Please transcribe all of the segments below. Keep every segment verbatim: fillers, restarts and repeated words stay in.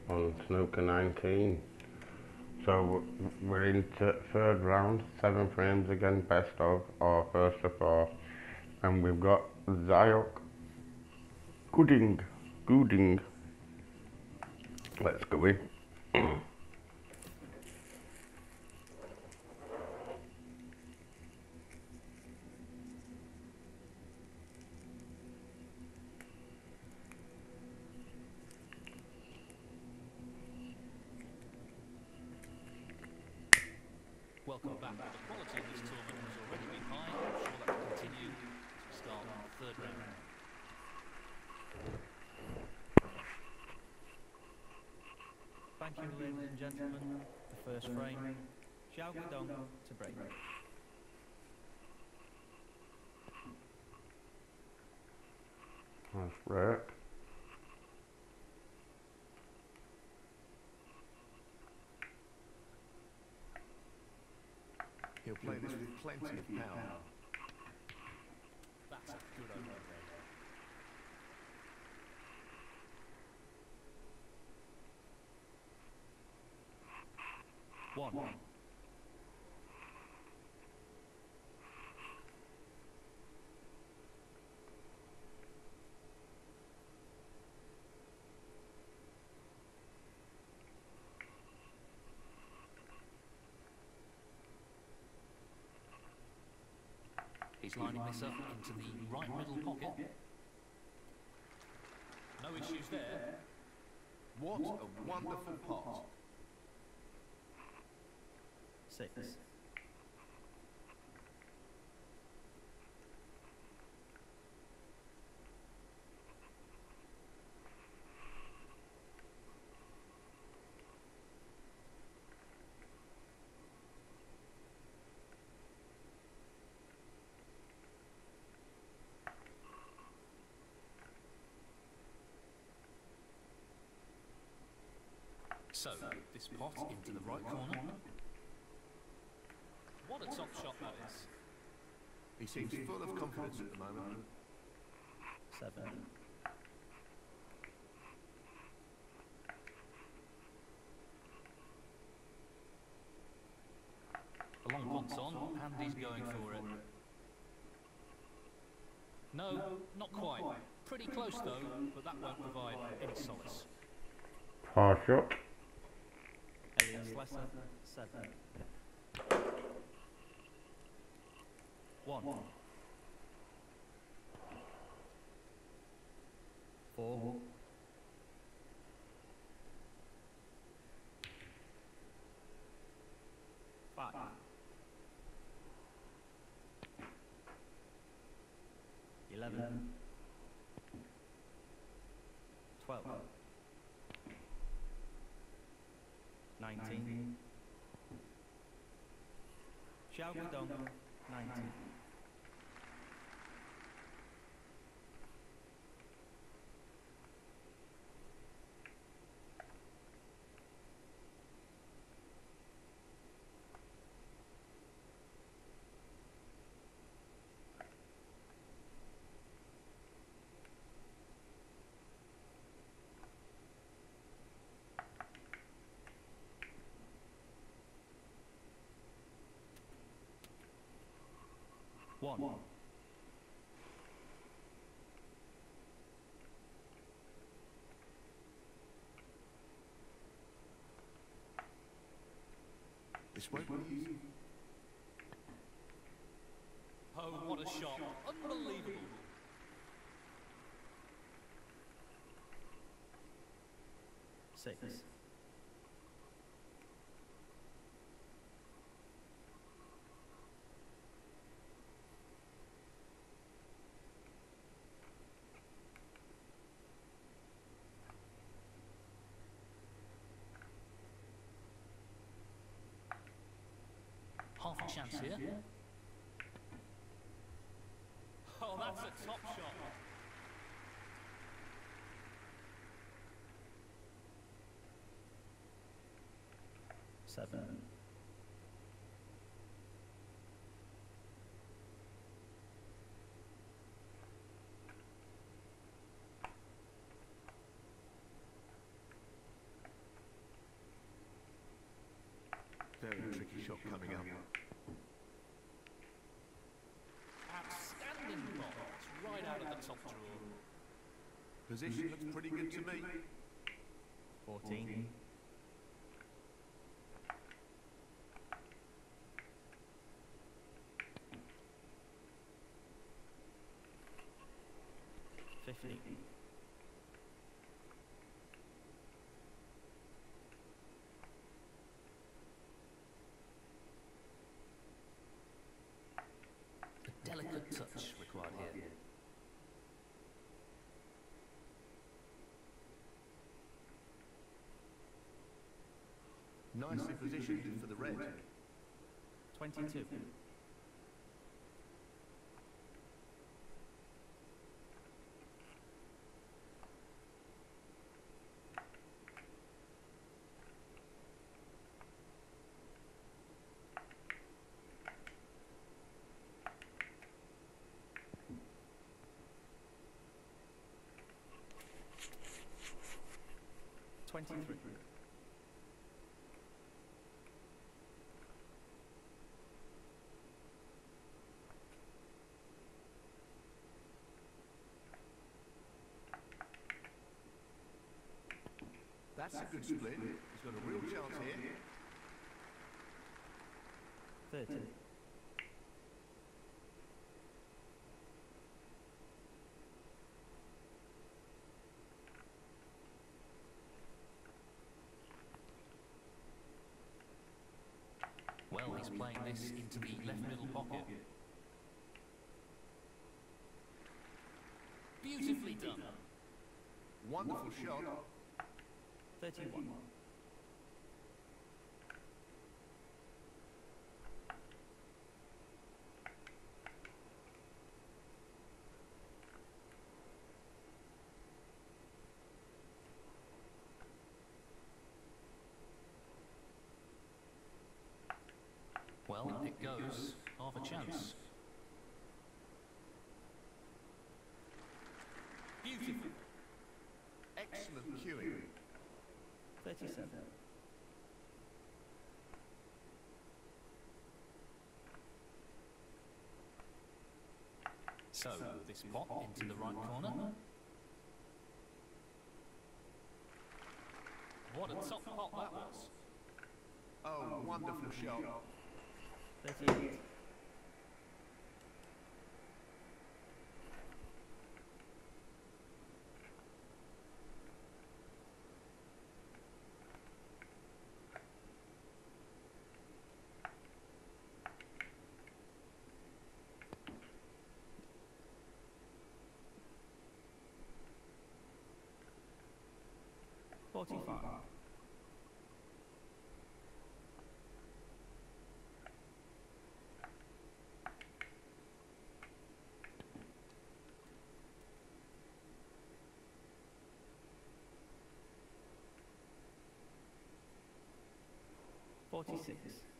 on snooker nineteen. So we're into third round, seven frames again, best of, or first to four. And we've got Zyok Gooding. Gooding. Let's go in. Welcome back. The quality of this tournament has already been high. I'm sure that will continue as we start the third round. Thank you, ladies and gentlemen. The first frame, Xiao Guidong to break. That's right. He'll play this with plenty of power. That's a good opening. One. One. He's lining this up into the right middle pocket. No issues there. What a wonderful pot. Six. So, this pot into the right corner. What a top shot that is. He seems full of confidence at the moment. Seven. The long pont's on, and he's going for it. No, not quite. Pretty close though, but that won't provide any solace. Par shot. Elias Lesser, seven. One. Four. Five. Eleven. Twelve. Nineteen. Xiao Guidong, nineteen. One. One. This won't be easy. Oh, what a shot. Unbelievable. Six. Half a chance here. Oh, that's a top shot. Seven. Very tricky shot coming up. Outstanding box, right out of the top drawer. Position looks pretty good to me. fourteen. fifty. A delicate touch required here. Nicely positioned for the red. twenty-two. twenty-three. That's a good split. He's got a real chance here. thirty. Well, he's playing this into the left middle pocket. Beautifully done. Wonderful shot. thirty-one. Well, it goes. Half a chance. Beautiful. Excellent cueing. thirty-seven. So, this pot into the right corner. What a top pot that was. Oh, wonderful shot. thirty-eight. forty-five. forty-six.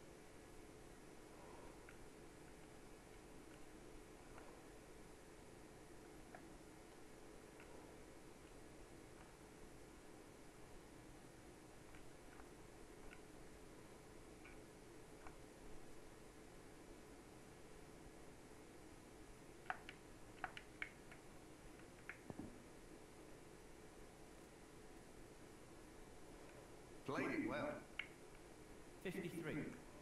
Played it well. fifty-three.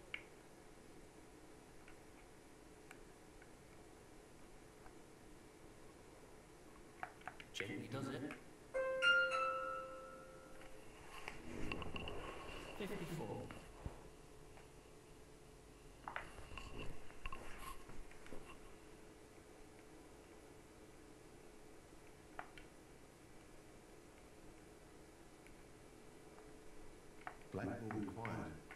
Gently does it. fifty-four. Black ball required.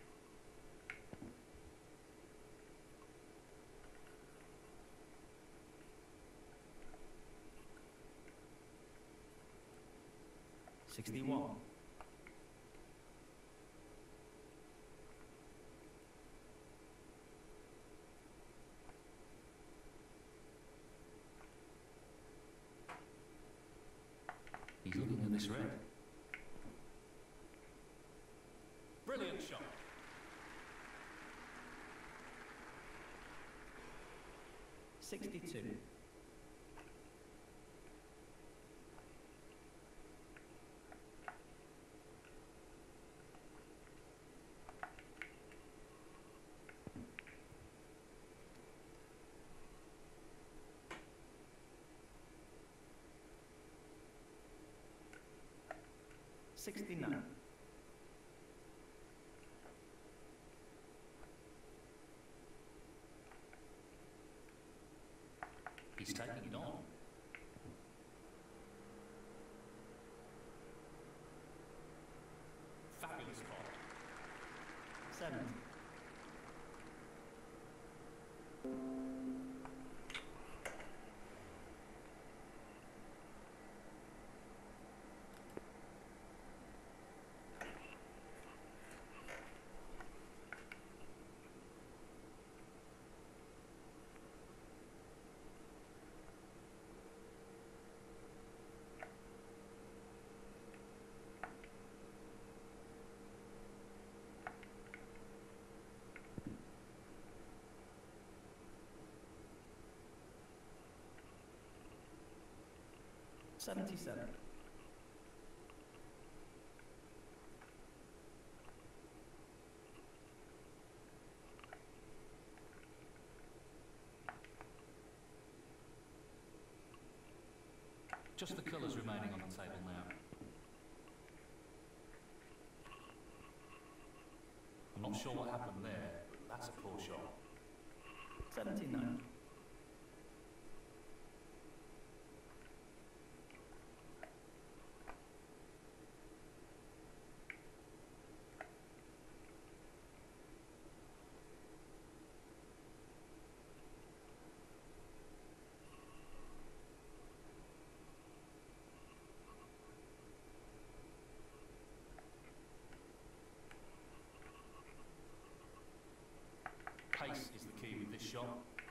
sixty-one. He's looking at this red. Brilliant shot. Sixty-two. Sixty-nine. He's taking it on. Fabulous pot. Seventy. Seventy-seven. Just the colours remaining on the table now. I'm not sure what happened there, but that's a poor shot. Seventy-nine. Pace is the key with this shot.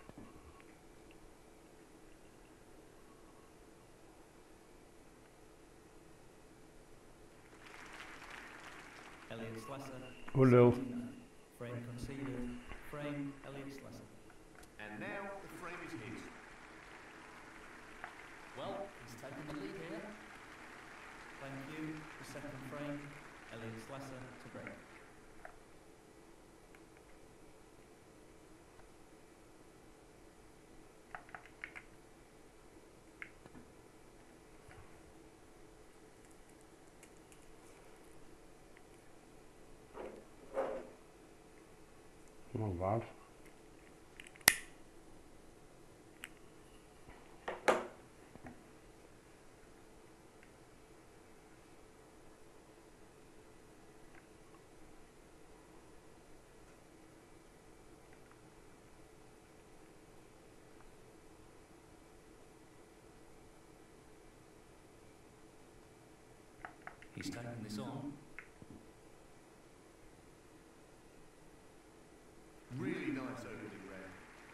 Elliot Slessor. Who nil? seventy-nine. Frame conceded. Frame Elliot Slessor. And now the frame is his. Well, he's taken the lead here. Thank you. The second frame Elliot Slessor to break. Not bad. He's taking this on. Really nice opening round.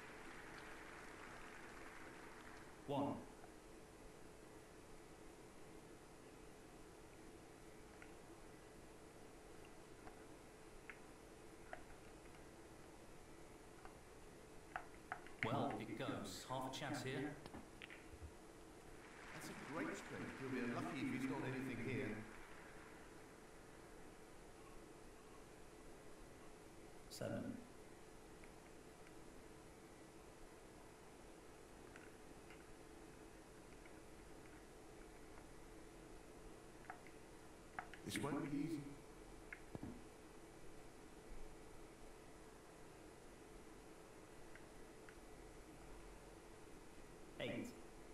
One. Well, it goes. Half a chance here. That's a great stroke. He'll be unlucky if he's got anything here. Seven. This won't be easy. Eight.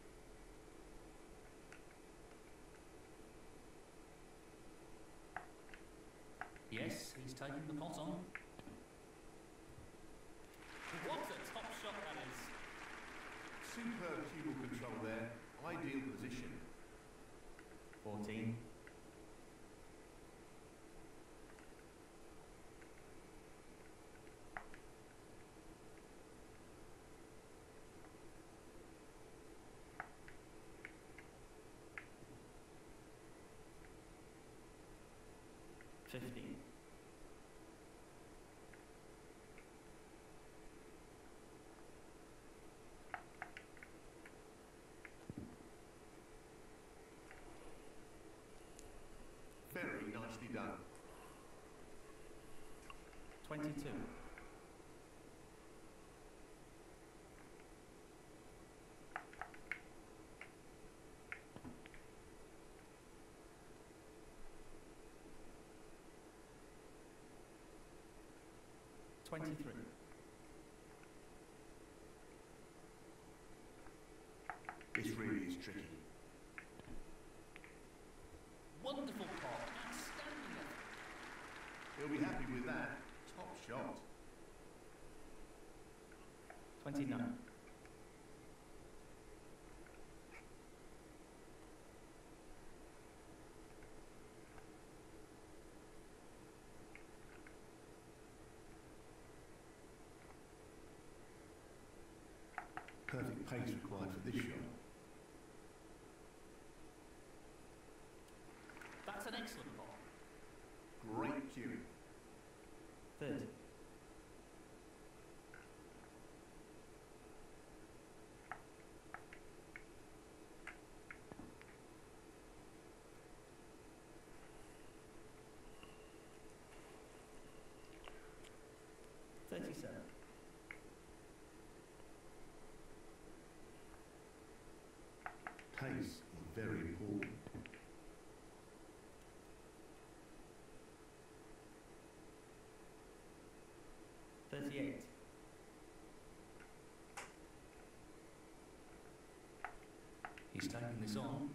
Yes, he's taking the pot on. What a top shot that is. Superb cue ball control there. Ideal position. Fourteen. Fifteen. done. twenty-two. twenty-three. This really is tricky. Wonderful pot. Outstanding effort. He'll be happy with that. Top shot. twenty-nine. Perfect pace required for this shot. That's an excellent pot. Great cueing. thirty. thirty-seven. Pace is very important. thirty-eight. He's taking this on.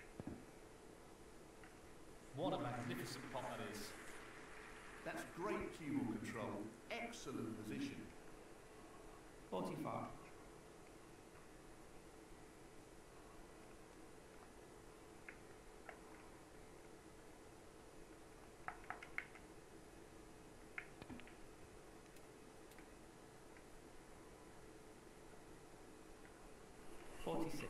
What a magnificent pot that is. That's great cue ball control. Excellent position. forty-five. forty-six.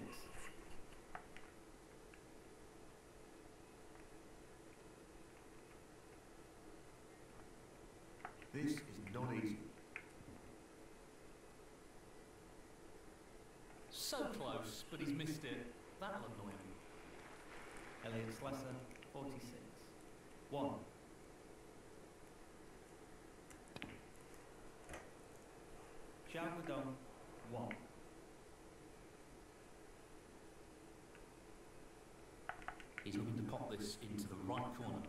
This is not easy. So close, but he's missed it. That'll annoy him. Elliot Slesser, forty-six. one. Xiao Guodong, one. He's looking to pop this into the right corner.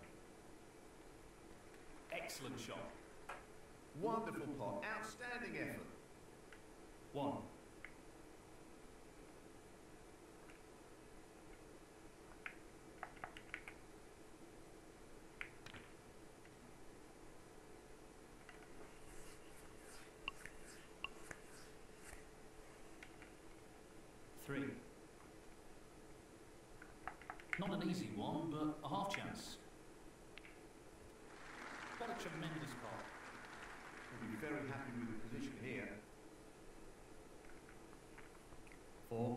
Excellent shot. Wonderful pot. Outstanding effort. one. three. Not an easy one, but a half chance. What a tremendous pot. He'll be very happy with the position here. four.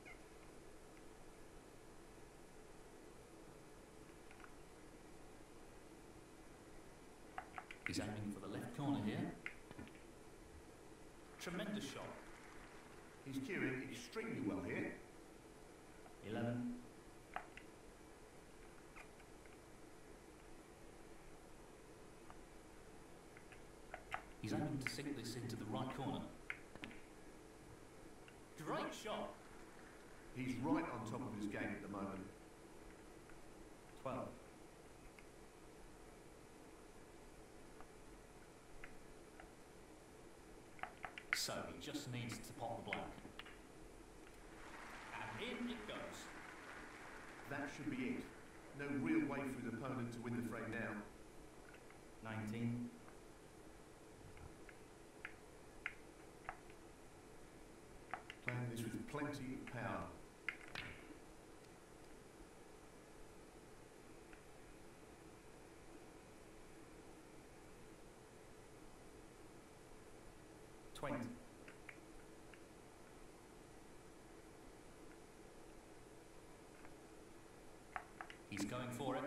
He's aiming for the left corner here. Tremendous shot. He's cueing extremely well here. eleven. He's aiming to sink this into the right corner. Great shot. He's right on top of his game at the moment. twelve. So he just needs to pop the black. And in it goes. That should be it. No real way for his opponent to win the frame now. nineteen. Playing this with plenty of power. twenty. He's going for it.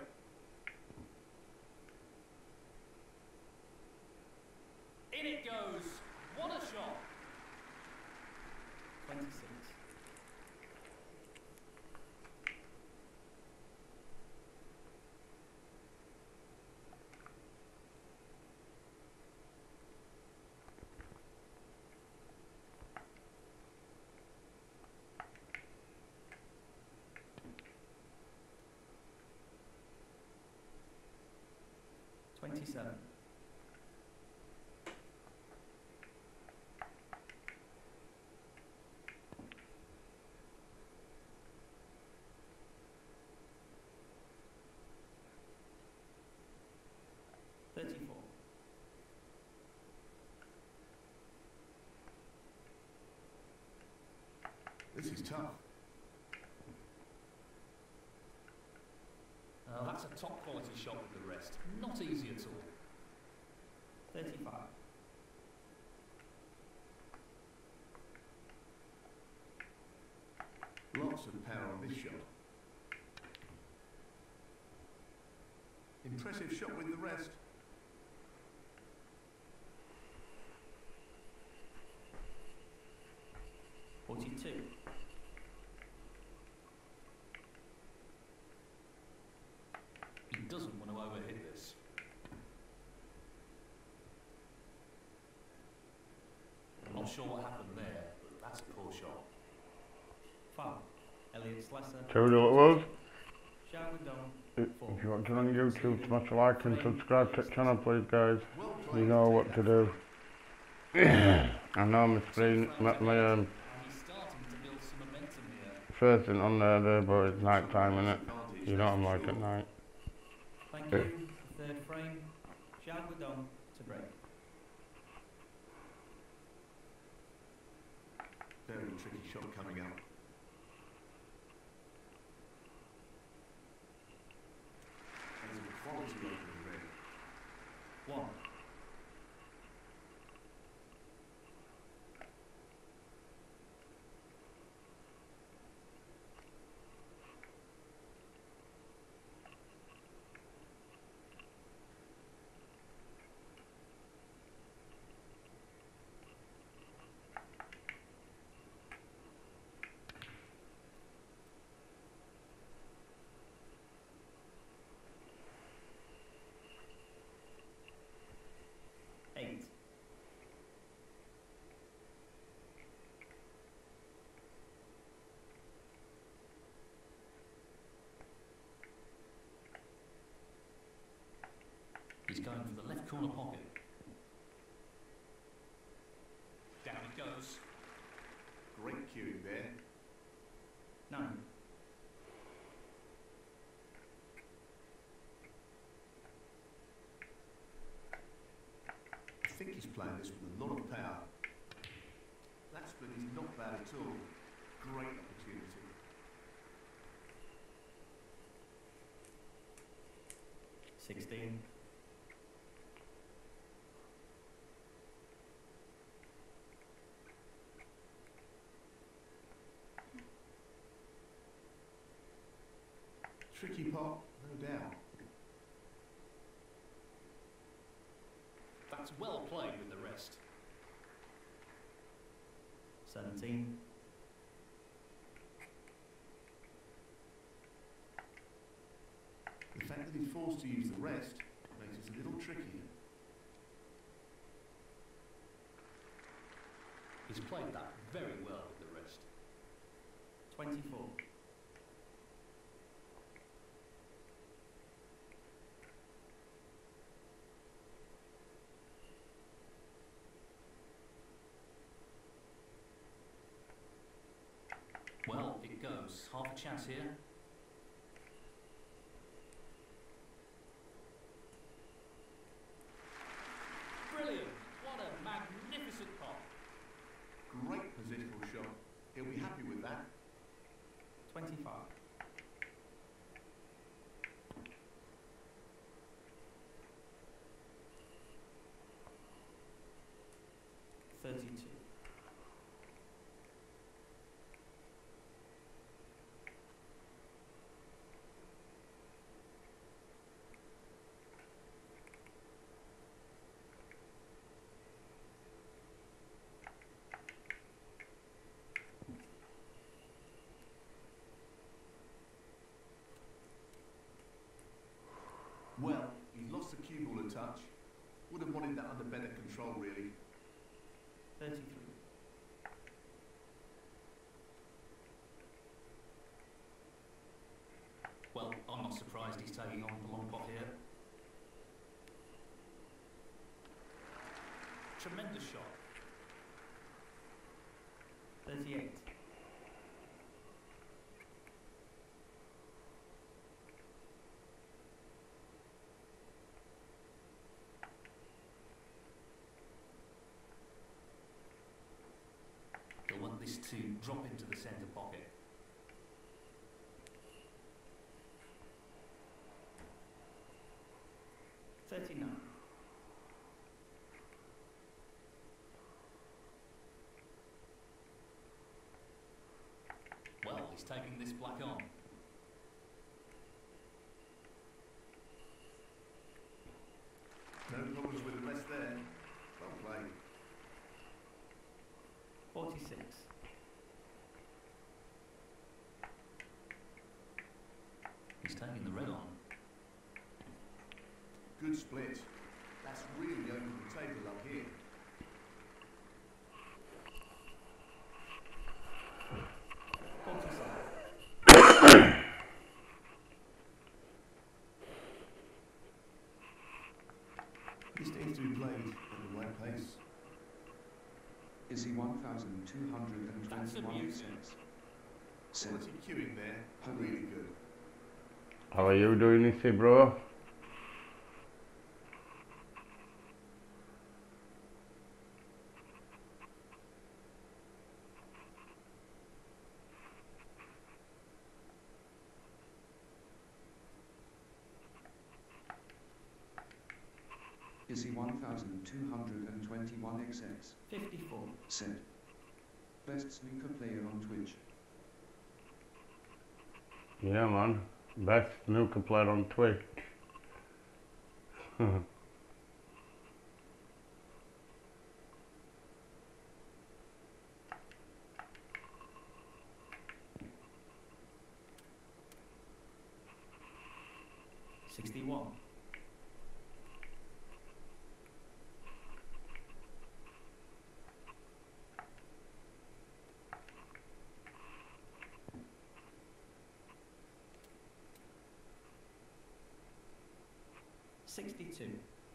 In it goes. What a shot. twenty-six. twenty-seven. thirty-four. This is tough. Uh, that's a top quality shot with the rest. Not easy at all. thirty-five. Lots of power on this shot. Impressive shot with the rest. forty-two. He doesn't want to overhit this. I'm not sure what happened there, but that's a poor shot. Foul. Elliot Slesser. Tell you what it was. Shouted down. If if you want to on YouTube, smash a like and subscribe to the channel, please, guys. Well You played. know what to do. I know my screen, my, my um, And he's starting to build some momentum here. first thing on there, there, but it's night time, innit? You know what I'm like at night. Thank Yeah. you. Third frame. Shouted down to break. Very tricky shot coming up. There's a quality opening there. One. Eight. He's going for the left corner pocket. Down it goes. Great cueing there. Nine. I think he's playing this with a lot of power. That split is not bad at all. Great opportunity. Sixteen. Tricky pot, no doubt. That's well played with the rest. Seventeen. The fact that he's forced to use the rest makes it a little trickier. He's played that very well with the rest. Twenty-four. Well, it goes. Half a chance here. Brilliant! What a magnificent pot. Great positional shot. He'll be happy with that. Twenty-five. Thirty-two. Well, he's lost the cue ball a touch. Would have wanted that under better control, really. Thirty-three. Well, I'm not surprised he's taking on the long pot here. Tremendous shot. thirty-eight. They'll want this to drop into the centre pocket. thirty-nine. Well, he's taking this black on. No problems with the rest there. Well played. forty-six. He's taking the red on. Good split. That's really opened the table up here. forty-seven. This needs to be played at the right pace. Is he one thousand two hundred That's twenty-one amusing. cents? Set. Quality queuing there. Really good. How are you doing, Issy, bro? Is he one thousand two hundred twenty-one X X? fifty-four. Set. Best snooker player on Twitch. Yeah, man. Best snooker player on Twitch. sixty-one. sixty-two.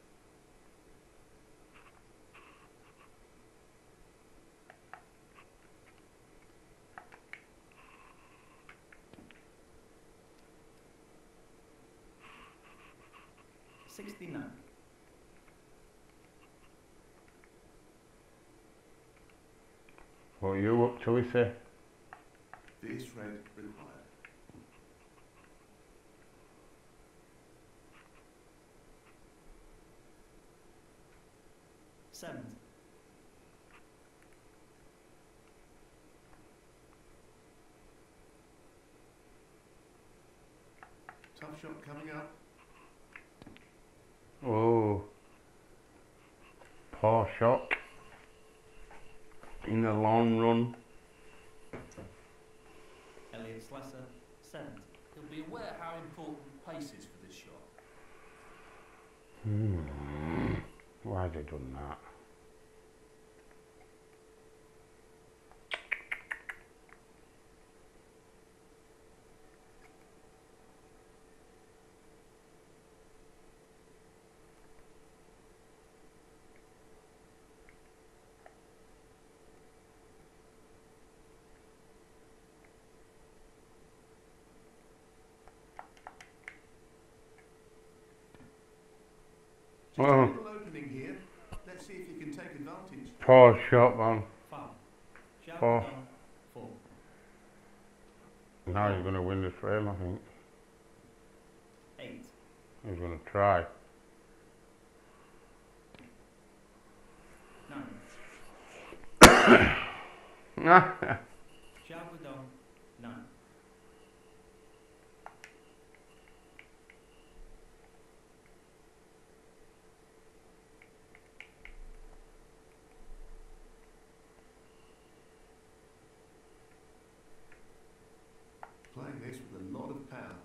sixty-nine. What are you up to, Issy? This red required. seventy. Tough shot coming up. Oh. Poor shot. In the long run. Elliot Slesser, seventy. He'll be aware how important pace is for this shot. Hmm. Why has he done that? Just Oh. a little opening here. Let's see if you can take advantage. Poor shot, man. Foul. Shout Four. down. Four. Now he's going to win this frame, I think. Eight. He's going to try. Nine. Shout down. Nine. Playing this with a lot of power.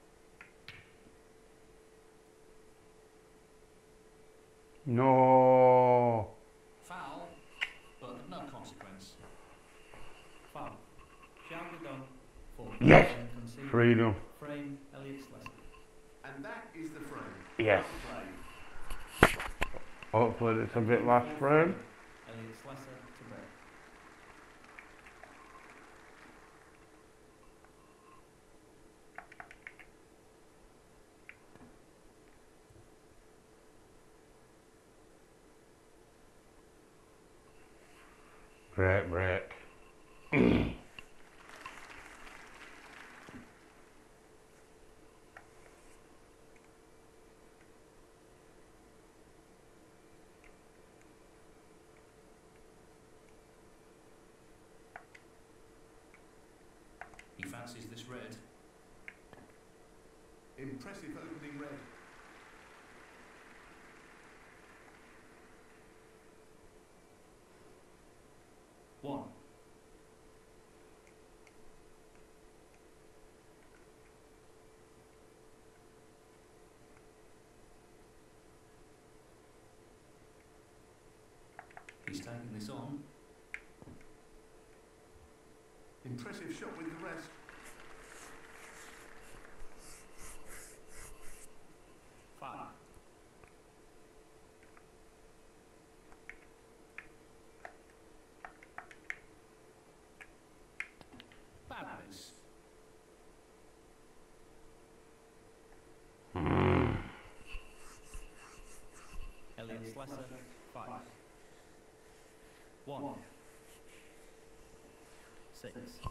No. Foul, but of no consequence. Foul. Shout down. Four. Yes. Frame conceded. Freedom. Frame. Elliot Slesser. And that is the frame. Yes. Well played. Hopefully it's a bit last frame. Elliot Slesser to red. Great break. He fancies this red. Impressive opening red. One. He's taking this on. Impressive shot with the rest. Five. Bad miss. Elliot Slesser, five. One. Six.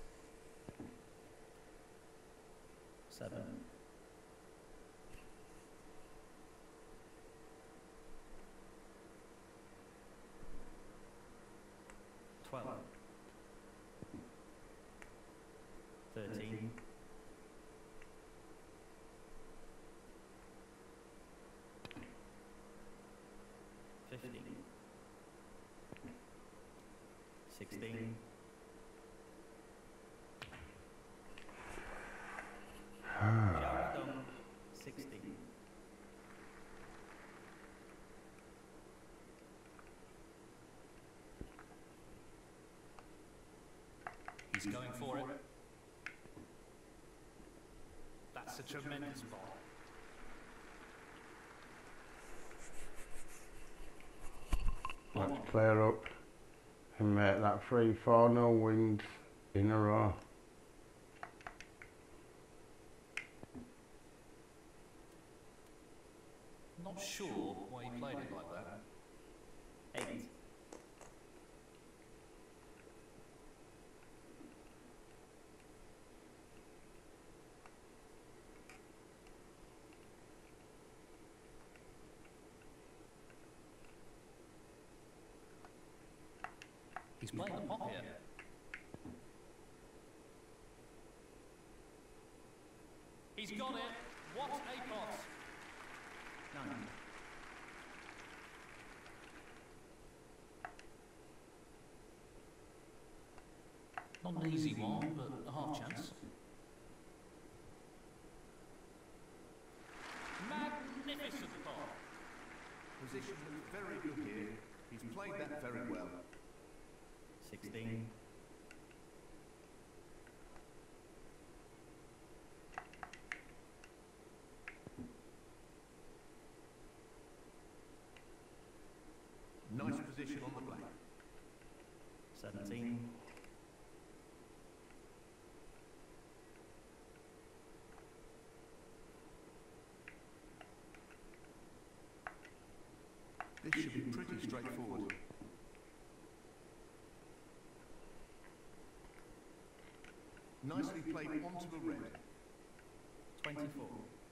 Seven. Twelve. Thirteen. Fifteen. Sixteen. Xiaodong, sixteen. He's going for it. That's a tremendous ball. Let's clear up and make that three four no wins in a row. Not sure why he played it like that. Eight. He's playing the pop here. He's got it. What a pot. Nine. Not an easy one, but a half chance. Magnificent pot. Position looks very good here. He's played that very well. Sixteen. Nice position on the black. Seventeen. This should be pretty straightforward. Nicely played onto the red. Twenty-four.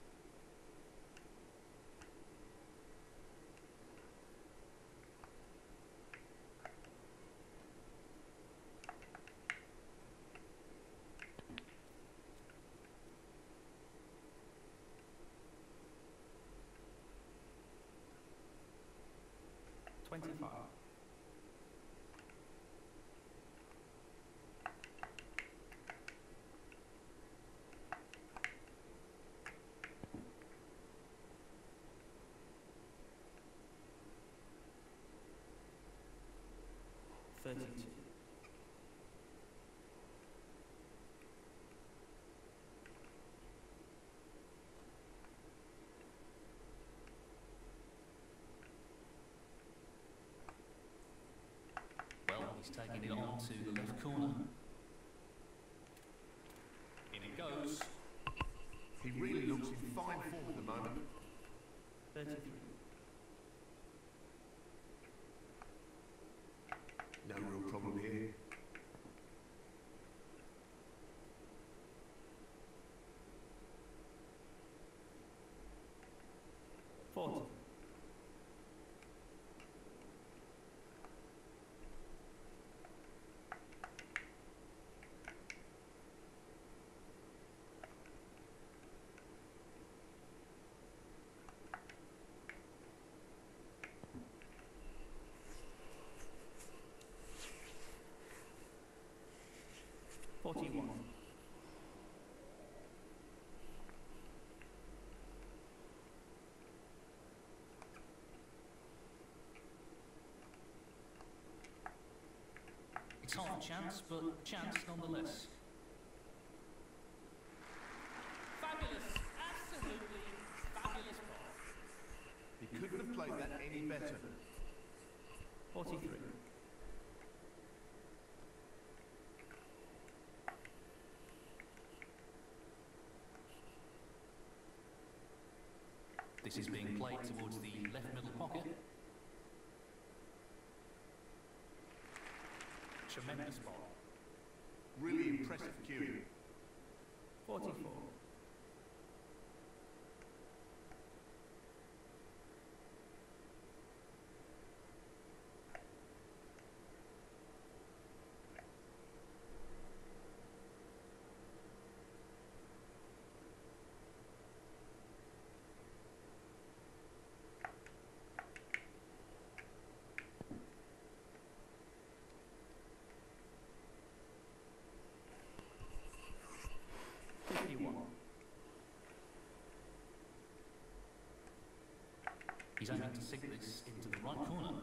Twenty-five. Thirty-two. one to the left corner. In it goes. He really looks in fine form at the moment. thirty-three. No real problem here. forty. forty-one. It's half a chance, but chance nonetheless. Fabulous, absolutely fabulous ball. He couldn't have played that any better. forty-three. This is being played towards the left middle pocket. Tremendous ball. Really impressive cueing. forty-four. fifty-one. He's aiming to sink this into the right corner.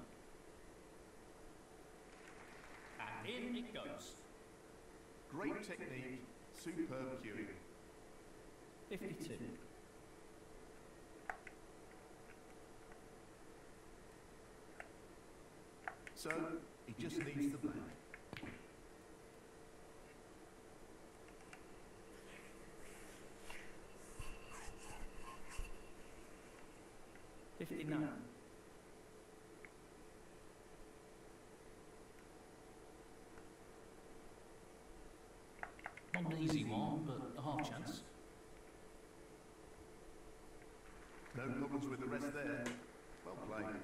And in it goes. Great technique, superb cueing. fifty-two. So, he just needs the black. fifty-nine. Not an easy one, but a half chance. No problems with the rest there. Well played.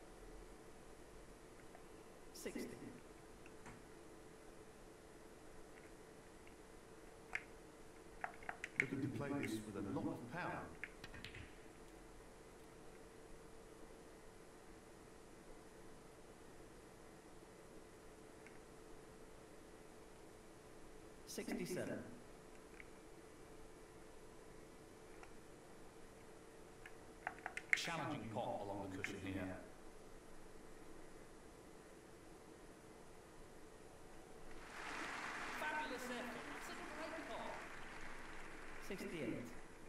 sixty. Looking to play this with a lot of power. sixty-seven. Challenging pot along the cushion here. Fabulous effort. It's a great pot. sixty-eight.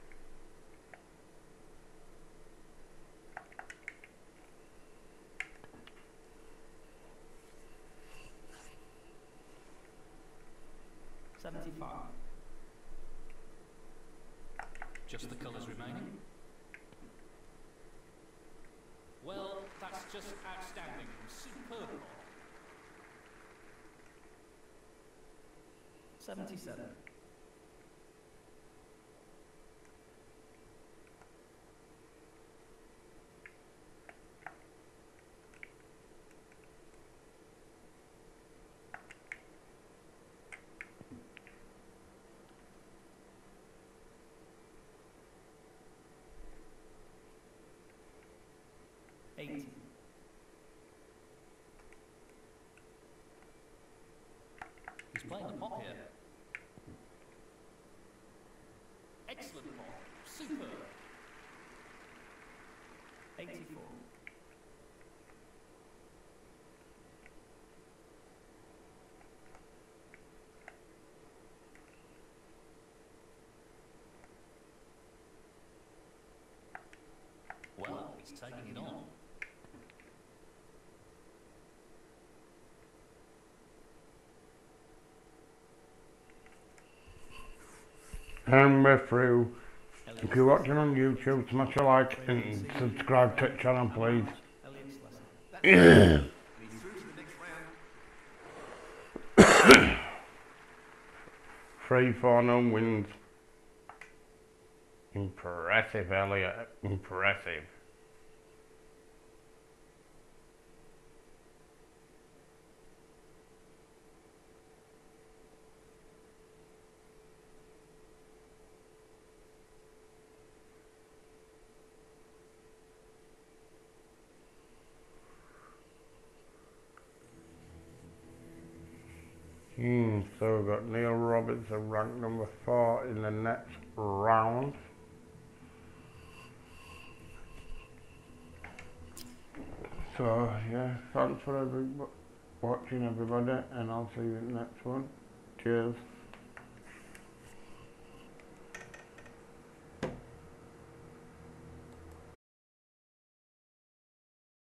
seventy-five. Just the colours remaining. Well, that's just outstanding. Superb ball. seventy-seven. eighty. He's playing the pot here. Excellent pot. Superb. eighty-four. Well, he's taking it on. And we're through. Elliot If you're watching on YouTube, smash a like and subscribe to the channel, please. Elliot Slessor. That's it. He's through to the next round. Three, four, no wins. Impressive, Elliot. Impressive. Hmm, so we've got Neil Robertson ranked number four in the next round. So yeah, thanks for every, watching everybody, and I'll see you in the next one. Cheers.